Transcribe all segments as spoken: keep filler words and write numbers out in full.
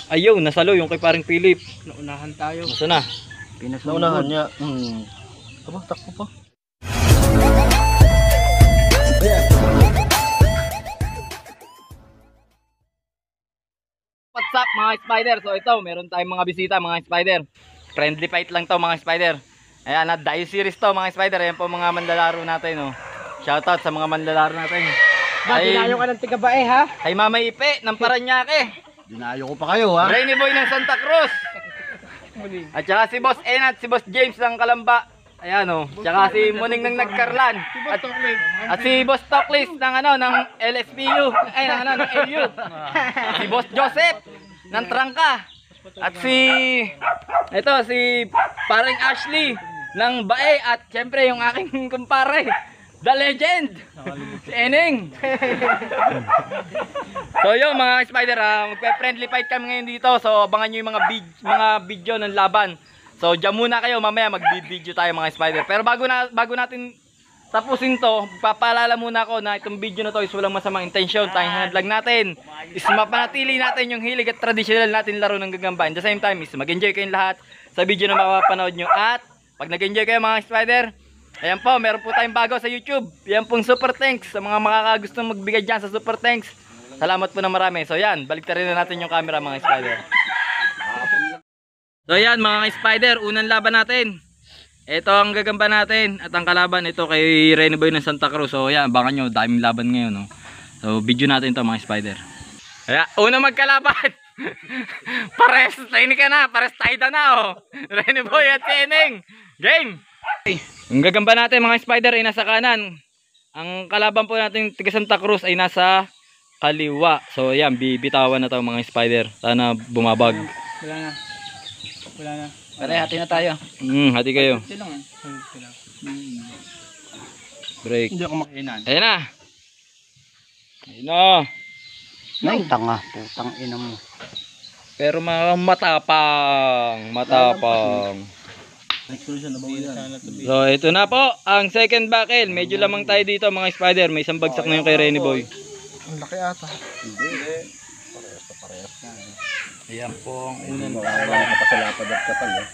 Ayaw, nasalo yung kay paring Philip. Naunahan tayo. Masa na? Pinasunahan niya. Hmm. Aba, takbo pa. What's up mga spider? So ito, meron tayong mga bisita mga spider. Friendly fight lang to mga spider. Ayan, na dayo series to mga spider. Ayan po mga manlalaro natin, no. Shoutout sa mga manlalaro natin. Ba, dinayo ka ng tigabae ha? Ay Mama Ipe ng Paranaque. Dinayo ko pa kayo ha? Rainy Boy ng Santa Cruz. At saka si Boss Enat, si Boss James ng Calamba. Ayan o. Tsaka si Muning ng Nagkarlan. At, at si Boss Toklis ng ano ng L S P U. Ay ng ano ng L U. Si Boss Joseph ng Trangka. At si ito si paring Ashley ng Bae. At syempre yung aking kumpare, The Legend, si Eneng. So yun mga spider, uh, magpe-friendly fight kami ngayon dito. So abangan nyo yung mga, vid mga video ng laban. So dyan muna kayo, mamaya mag-video tayo mga spider. Pero bago, na, bago natin tapusin to, papaalala muna ako na itong video na to is walang masamang intensyon. Tayong vlog natin is mapanatili natin yung hilig at traditional natin laro ng gagamba. At the same time is mag-enjoy kayong lahat sa video na mapapanood nyo. At pag nag-enjoy kayo mga spider, ayan po, meron po tayong bago sa YouTube. Yan pong super thanks sa mga makakagustong magbigay dyan sa super thanks. Salamat po na marami. So yan, baliktarin na natin yung camera mga spider. So yan mga spider, unang laban natin. Ito ang gagamba natin at ang kalaban ito kay Rainy Boy ng Santa Cruz. So yan, abangan nyo, daming laban ngayon. No? So video natin to mga spider. Kaya una magkalaban. Pares, tayo ka na, pares tayo na oh. Rainy Boy at Eneng. Game! Yung gagamba natin mga spider ay nasa kanan. Ang kalaban po natin tiga Santa Cruz ay nasa kaliwa. So ayan, bibitawan na to mga spider. Sana bumabag. Wala na. Wala na. Pare, hati na tayo. Hmm, hati kayo. Silang hmm. Break. Hindi ako makinan. Ayan na. Ayan na. Ay, tanga. Putang ina mo. Pero mga matapang. Matapang. So ito na po ang second buckle. Medyo lamang tayo dito mga spider. May isang bagsak na yung kay Rainy Boy. Ang laki ata. Hindi. Parehas na parehas na. Ayan po ang unang laban. Napasalapad at kapal eh.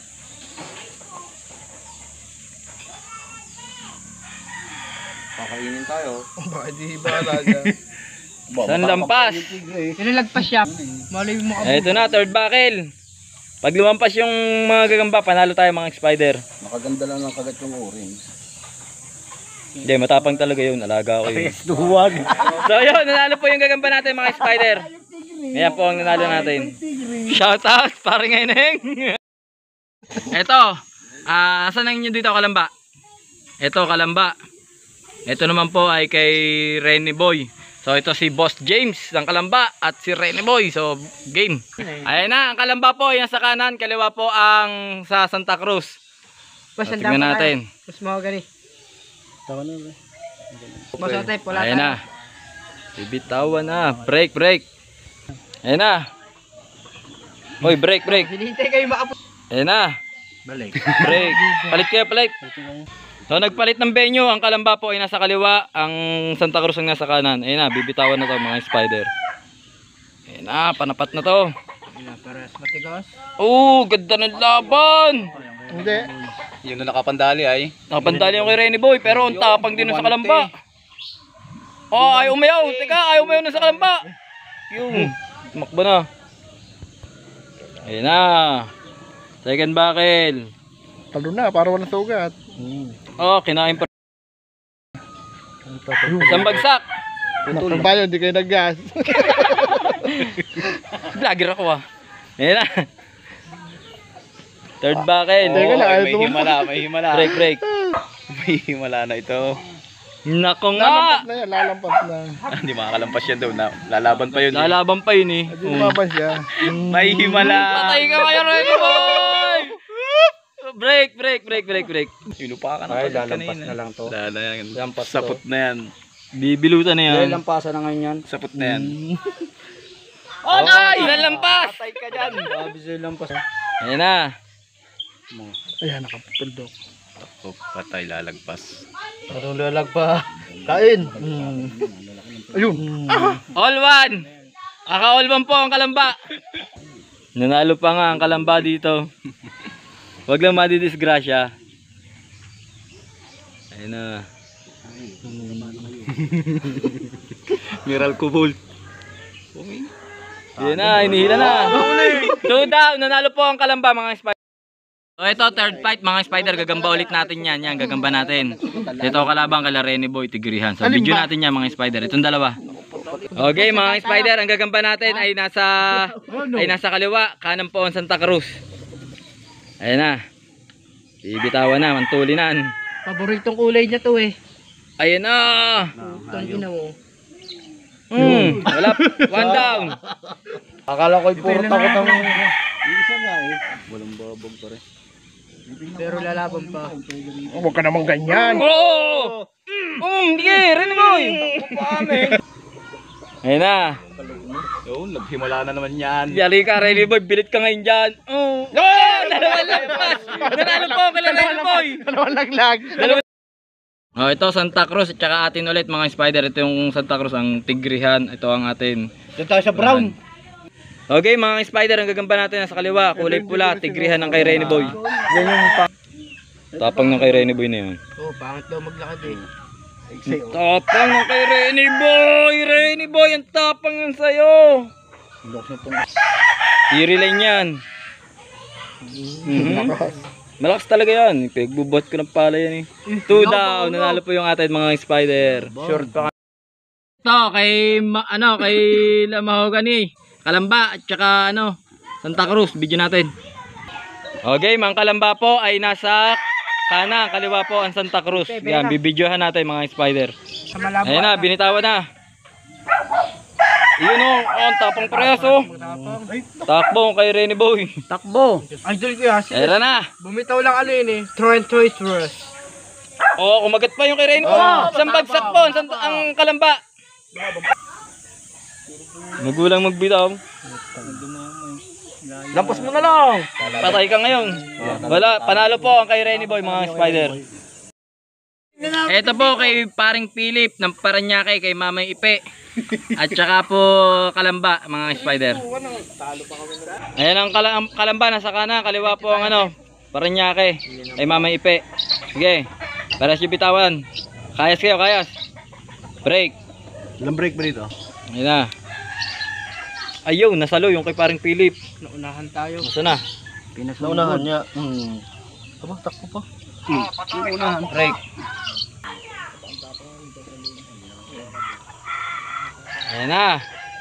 Kakainin tayo. Bakit di bala dyan? Saan lampas? Nilagpas siya. Malay mo ka. Ito na third buckle. Pag lumampas yung mga gagamba, panalo tayo mga spider. Nakaganda lang ng kagat yung orange. Hindi, matapang talaga yun. Alaga ko yun. Duwag. So yun, nanalo po yung gagamba natin mga spider. Ayan po ang nanalo natin. Shout out, parang Eneng. Ito, uh, asan ang inyo dito kalamba? Ito kalamba. Ito naman po ay kay Rainy Boy. So ito si Boss James ng Calamba at si Rainy Boy. So game. Ayan na, ang Calamba po yan sa kanan, kaliwa po ang sa Santa Cruz. So, tingnan natin. Mas mahogany. Tawa na ba? Mas natin pula. Ayan na. Bibitawan na. Break, break. Ayan na. Hoy, break, break. Hinihintay kayo makapos. Ayan na. Balik. Break. Palit kayo, palit. So nagpalit ng venue, ang Calamba po ay nasa kaliwa, ang Santa Cruz ang nasa kanan. Ayun na, bibitawan na to mga spider. Ayun na, panapat na to. Ayun na, paras matigas. Oo, ganda ng laban. Hindi. Yun na nakapandali ay. Nakapandali yung kay Rainy Boy, pero ang tapang din sa Calamba. Oh, ay umayaw. Teka, ay umayaw na sa Calamba. Yung, tumakbo na. Ayun na. Second buckle. Talo na, para walang sugat. Hmm. Oh, kinain pa. Isang bagsak. Putol ba yun? Hindi kayo nag-gas. Vlogger ako ah. Ayan na. Third buckle. Oh, may himala, may himala. Break, break. May himala na ito. Nako nga. Lalampas na yan, lalampas na. Hindi makakalampas yan daw. Na, lalaban pa yun. Eh. Lalaban pa yun eh. Hindi lumaban siya. May himala. Patay ka kayo, Rainy Boy. Break, break, break, break, break. Sinupa ka na. Ay, lalampas na lang to. Lala yan. Lampas Sapot to. na yan. Bibilutan na yan. Lalampasan na ngayon yan. Sapot na yan. Oh, ay! Lalampas! Patay ka dyan. Grabe sa'yo lampas. Ayan na. Ayan, nakapuldok. Oh, patay, lalagpas. Anong lalagpa? Kain. Hmm. Ayun. All one. Aka all one po ang Calamba. Nanalo pa nga ang kalamba dito. Wag lang madidisgrasya. Ayun na. Miral Kubol. Yun na, inihila na. Two down, nanalo po ang kalamba mga spider. So ito, third fight mga spider, gagamba ulit natin yan. Yan, gagamba natin. Ito kalabang kala Rene Boy, Tigrihan. So video natin yan mga spider, itong dalawa. Okay mga spider, ang gagamba natin ay nasa ay nasa kaliwa, kanan po ang Santa Cruz. Ayan na. Bibitawan na, mantulinan. Paboritong kulay niya to eh. Ayan na. Tangina mo. Hmm, wala, one down. Akala ko'y puro takot ang... Isa nga eh. Walang babag pa rin. Pero lalaban pa. Oh, huwag ka naman ganyan. Oo! Um, di eh, Rene Boy. Ayan na. Yun, naghimala na naman yan. Yari ka, Rene Boy, bilit ka ngayon dyan. Oh! Oh! Dalawang lagpas! Nanalo po kala Rene Boy! Dalawang laglag. Oh, ito Santa Cruz at saka atin ulit mga spider. Ito yung Santa Cruz, ang Tigrihan. Ito ang atin. Dito tayo sa brown. Okay mga spider, ang gagamba natin nasa kaliwa. Kulay pula, Tigrihan ng kay Rene Boy. Yan yung pa... Tapang ng kay Rene Boy na yun. Oh, pangit daw maglakad eh. Tapang ng kay Rene Boy! Rene Boy, ang tapang yan sa'yo! I-relay niyan. Mhm. Malakas talaga yan. Pinagbubot ko ng pala yan eh. Two down. Nanalo po yung atin mga spider. Short pa. Ito kay ma- ano kay Mahogany, Kalamba at saka ano Santa Cruz. Video natin. Okay, mga Kalamba po ay nasa kanan, kaliwa po ang Santa Cruz. Yan, bibidyohan natin mga spider. Ayan na, binitawan na. Yun o, oh, ang tapang preso. Takbo kay Rene Boy. Takbo. Idol ko yan. Ayan na. Bumitaw lang ano yun eh. Troy Troy Troyes. Oo, oh, kumagat pa yung kay Rene Boy. Oh, Isang bagsak po, ang, ang Kalamba. Magulang magbitaw. Lampas mo na lang. Patay ka ngayon. Wala, panalo po ang kay Rene Boy mga spider. Ito po kay paring Philip ng Paranaque kay Mamay Ipe. At saka po Kalamba mga spider. Ayan ang kalam Kalamba nasa kanan, kaliwa po ang ano Paranaque kay Mamay Ipe. Sige, para si bitawan. Kayas kayo, kayas. Break. Ilang break ba dito? Ayan na. Ayaw, nasalo yung kay paring Philip. Naunahan tayo. Nasa na? Naunahan niya. Hmm. Aba, takbo pa. Hmm. Naunahan. Break. Ayan na.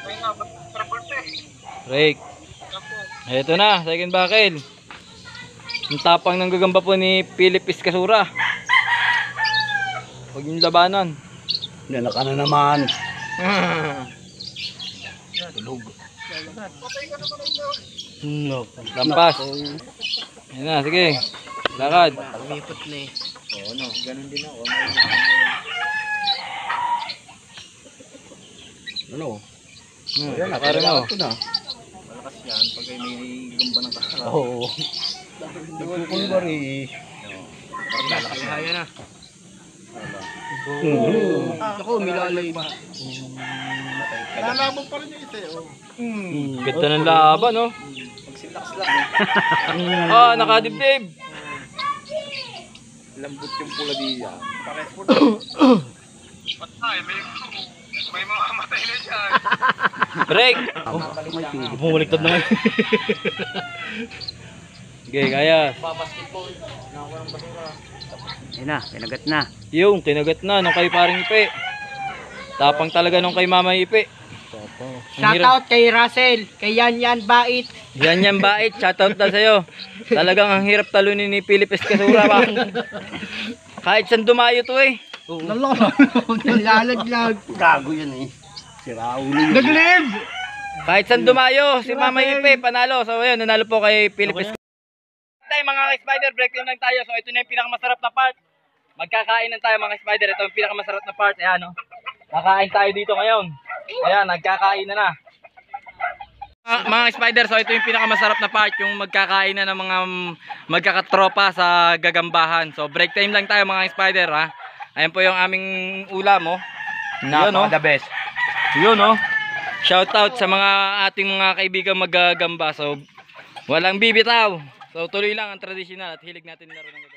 Break. Ito na, second bakil. Ang tapang ng gagamba po ni Philip Iskasura. Huwag yung labanan. Nalaka na naman. Tulog. No. Lampas. Ayan na, sige. Lakad. Umipot na eh. Oo, no. Ganun din ako. Ano? Hmm, lakarin mo. Malakas yan pag may gamba ng kasara. Oo. Nagkukulbari. Malakas yan na. Ako, milalay ba? Lalabang pa rin yung isa eh. Ganda ng laban, no? Magsilakas lang. Ah, nakadibdib. Lambot yung pula diya. Pares po. Patay, may may mga matay na dyan. Break. Bumaliktad na ngayon. Sige, kaya. Basketball. Nakakuha ng basura. Yan na, kinagat na. Yung, kinagat na nung kay paring Ipe. Tapang talaga nung kay Mama Ipe. Shoutout kay Russell, kay Yan Yan Bait. Yan yan bait, shoutout na sa'yo. Talagang ang hirap talunin ni Philip Escasura ba? Kahit saan dumayo to eh. Nalalaglag. Gago yan eh. Si Raul yun. Naglib! Kahit saan dumayo, si Mama Ipe panalo. So ayun, nanalo po kay Philip Escasura. Tayo mga spider, break time lang tayo. So ito na yung pinakamasarap na part. Magkakain tayo mga spider. Ito yung pinakamasarap na part. Ayan, no? Kakain tayo dito ngayon. Ayan, nagkakain na na. Uh, mga spider, so ito yung pinakamasarap na part, yung magkakain na ng mga magkakatropa sa gagambahan. So break time lang tayo mga spider, ha. Ayan po yung aming ulam, oh. Yun, oh. The best. Yun, oh. Shout out sa mga ating mga kaibigan maggagamba. So Walang bibitaw. So tuloy lang ang traditional at hilig natin laro ng gabi.